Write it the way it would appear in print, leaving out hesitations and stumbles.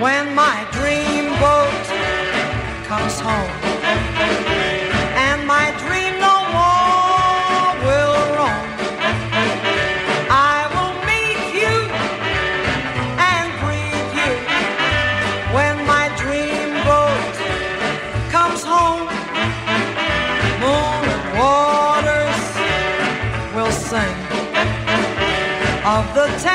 when my dreamboat comes home, and my dream no more will roam. I will meet you and breathe you when my dreamboat comes home. Moon and waters will sing of the